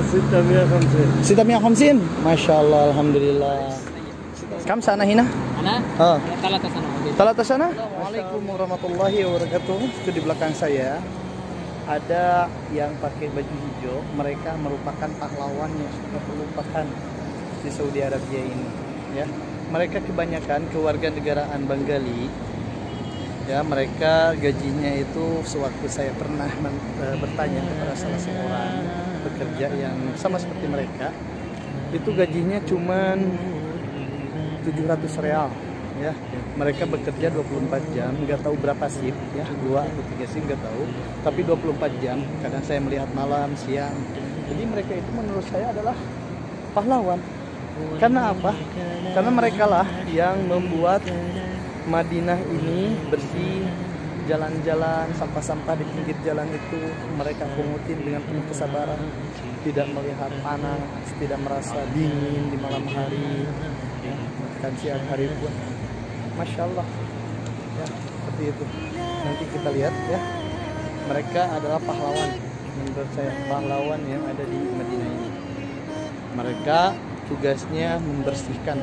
650. 650. Masya Allah, alhamdulillah. Kam sana hina? Ana? Oh. Talata sana. Talata sana? Assalamualaikum warahmatullahi wabarakatuh. Itu di belakang saya ada yang pakai baju hijau. Mereka merupakan pahlawan yang sudah terlupakan di Saudi Arabia ini. Ya, mereka kebanyakan kewarganegaraan Bengali. Ya, mereka gajinya itu sewaktu saya pernah bertanya kepada salah seorang pekerja yang sama seperti mereka, itu gajinya cuman 700 real. Ya, mereka bekerja 24 jam, nggak tahu berapa shift, ya 2 atau 3 shift nggak tahu, tapi 24 jam. Kadang saya melihat malam, siang. Jadi mereka itu menurut saya adalah pahlawan. Karena apa? Karena mereka lah yang membuat Madinah ini bersih, jalan-jalan, sampah-sampah di pinggir jalan itu mereka pungutin dengan penuh kesabaran, tidak melihat panas, tidak merasa dingin di malam hari, ya, bahkan siang hari pun. Masya Allah, ya, seperti itu. Nanti kita lihat ya, mereka adalah pahlawan, menurut saya pahlawan yang ada di Madinah ini. Mereka tugasnya membersihkan,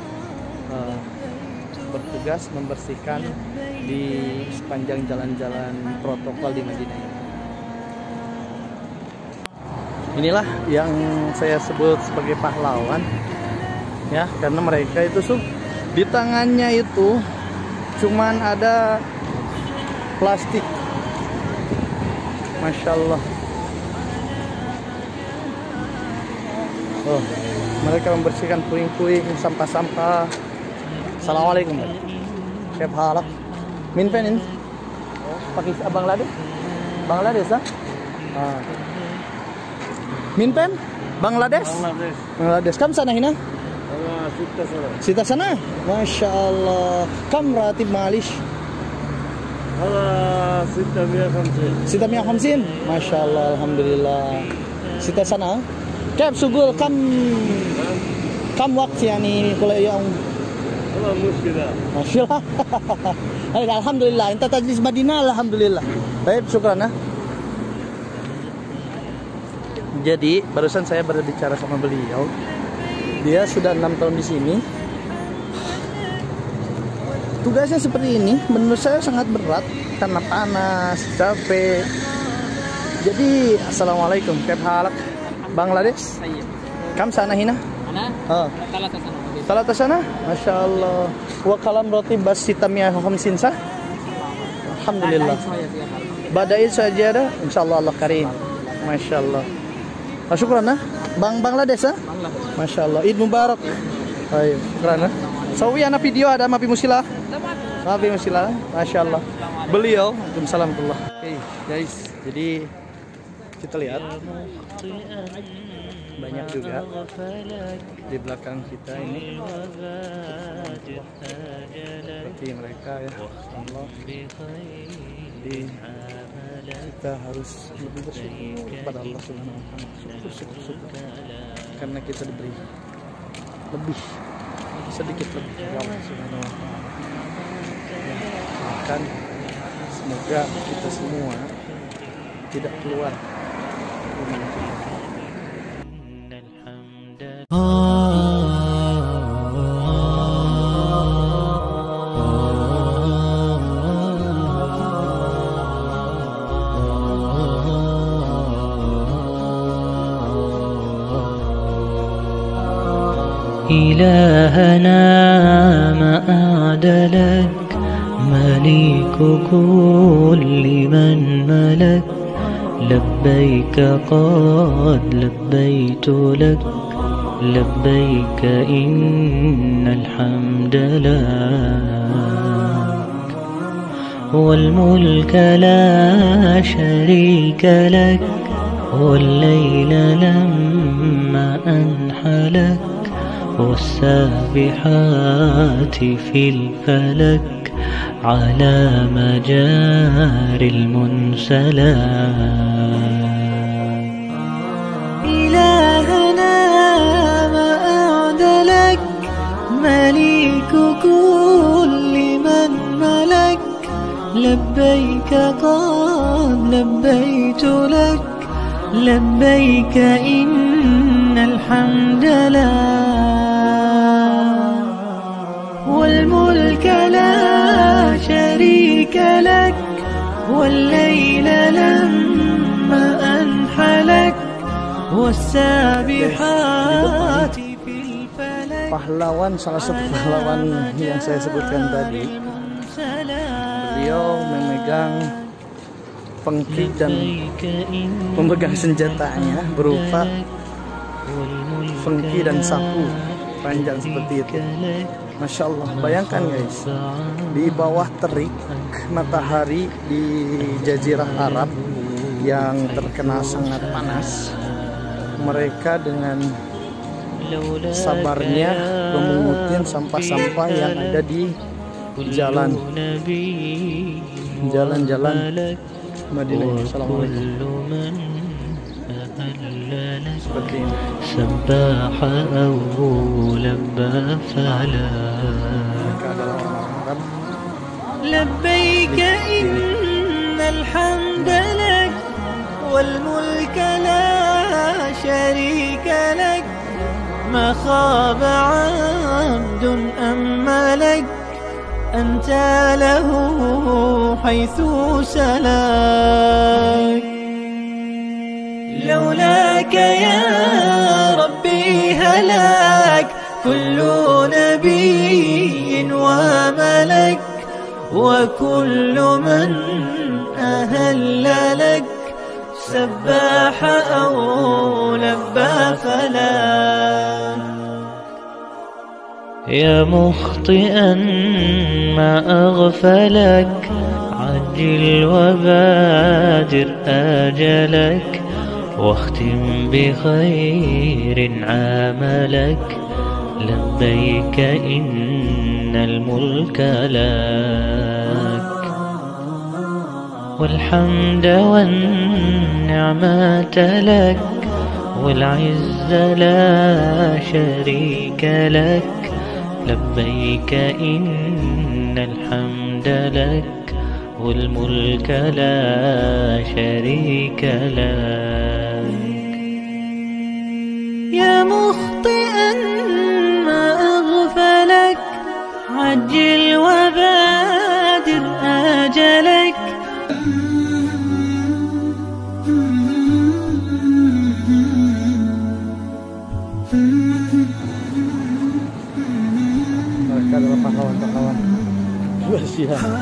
bertugas membersihkan di sepanjang jalan-jalan protokol di Madinah ini. Inilah yang saya sebut sebagai pahlawan, ya, karena mereka itu di tangannya itu cuman ada plastik. Masya Allah. Oh, mereka membersihkan puing-puing, sampah-sampah. Assalamualaikum. Chef halak. Min penin? Pakistan, Bangladesh? Bangladesh, ah? Min pen? Bangladesh? Bangladesh. Kam sana hina? Sita sana? Masya Allah. Kam ratib malish? 650. Masya Allah, alhamdulillah. Sita sana? Kep sugul kam waktu yani kulai yang Masya Allah. Alhamdulillah. Inta tajlis Madinah, alhamdulillah. Baik, syukran. Jadi barusan saya berbicara sama beliau. Dia sudah 6 tahun di sini. Tugasnya seperti ini, menurut saya sangat berat karena panas, capek. Jadi assalamualaikum. Kep halak Bangladesh? Kam sana hina? Ana? Oh. Talata sana. Talata sana? Masya Allah. Wa kalam roti bas sitamnya khamsin sah? Alhamdulillah. Badai saja ada. Insyaallah Allah karim. Masya Allah. Syukran. Bangladesh, ah? Masya Allah. Eid Mubarak. Ayo, syukran. Sawi anak video ada mapi musilah. Mapi musilah. Masya Allah. Beliau. Waalaikumsalam warahmatullah. Oke, guys. Jadi kita lihat banyak juga di belakang kita ini seperti mereka, ya Allah. Jadi kita harus lebih bersyukur kepada Allah Subhanahu wa Ta'ala. Syukur karena kita diberi lebih, sedikit lebih dari Allah Subhanahu wa Ta'ala. Bahkan semoga kita semua tidak keluar. إلهنا ما أعدلك مليك كل من ملك لبيك قد لبيت لك لبيك إن الحمد لك والملك لا شريك لك والليل لما أنحلك والسابحات في الفلك على مجاري المنسلات إلهنا ما أعدلك مليك كل من ملك لبيك قد لبيت لك لبيك إن الحمد لك والملك لا شريك لك والليل لما أنحلك والسابحات في الفلك. Pahlawan, salah satu pahlawan yang saya sebutkan tadi, beliau memegang pengki dan memegang senjatanya berupa pengki dan sapu panjang seperti itu. Masya Allah, bayangkan guys, di bawah terik matahari di Jazirah Arab yang terkena sangat panas, mereka dengan sabarnya memungutin sampah-sampah yang ada di jalan-jalan Madinah. Assalamualaikum. Seperti ini. Sabaha labba fala labbaik innal hamda lak wal mulka la sharika lak ma khaba 'abdun amma lak anta lahu haythu salak. لولاك يا ربي هلاك كل نبي وملك وكل من أهل لك سباح أو لبى فلاك. يا مخطئا ما أغفلك عجل وبادر آجلك واختم بخير عملك لبيك إن الملك لك والحمد والنعمة لك والعز لا شريك لك لبيك إن الحمد لك والملك لا شريك لك. يا مخطئا ما أغفلك عجل وبادر آجلك. Mereka adalah pahlawan-pahlawan bersihan.